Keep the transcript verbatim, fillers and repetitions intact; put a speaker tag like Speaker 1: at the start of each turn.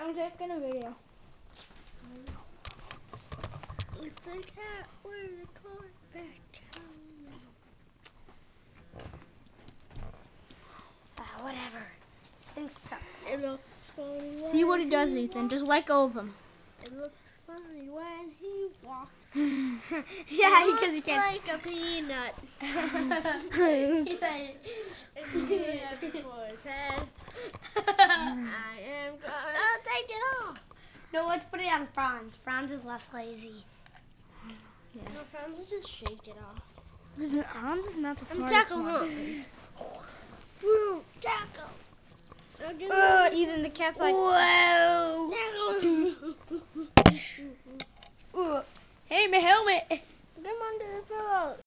Speaker 1: I'm taking a video.
Speaker 2: It's a cat with a cord back.
Speaker 1: Ah, whatever. This thing sucks.
Speaker 2: It looks funny.
Speaker 1: See what he
Speaker 2: when
Speaker 1: does, Ethan.
Speaker 2: walks.
Speaker 1: Just let go of him.
Speaker 2: It looks funny when he walks.
Speaker 1: Yeah,
Speaker 2: It
Speaker 1: because he
Speaker 2: looks
Speaker 1: can't.
Speaker 2: like a peanut.
Speaker 1: He said,
Speaker 2: It's peanut before his head. I am gonna take it off.
Speaker 1: no, let's put it on Franz. Franz is less lazy.
Speaker 2: Yeah. My friends will just shake it off.
Speaker 1: Franz is not the
Speaker 2: I'm
Speaker 1: smartest
Speaker 2: tackle
Speaker 1: one.
Speaker 2: Hans. Woo, tackle.
Speaker 1: Oh, Ethan, the cat's like, whoa. Ooh. Hey, my helmet.
Speaker 2: Come under the pillows.